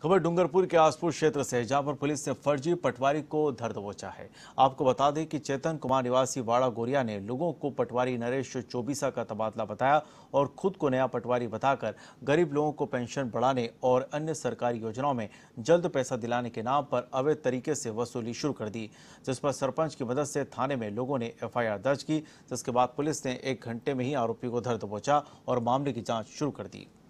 खबर डूंगरपुर के आसपुर क्षेत्र से है, जहां पर पुलिस ने फर्जी पटवारी को धर दबोचा है। आपको बता दें कि चेतन कुमार निवासी वाड़ा गोरिया ने लोगों को पटवारी नरेश चौबीसा का तबादला बताया और खुद को नया पटवारी बताकर गरीब लोगों को पेंशन बढ़ाने और अन्य सरकारी योजनाओं में जल्द पैसा दिलाने के नाम पर अवैध तरीके से वसूली शुरू कर दी, जिस पर सरपंच की मदद से थाने में लोगों ने FIR दर्ज की, जिसके बाद पुलिस ने 1 घंटे में ही आरोपी को धर दबोचा और मामले की जाँच शुरू कर दी।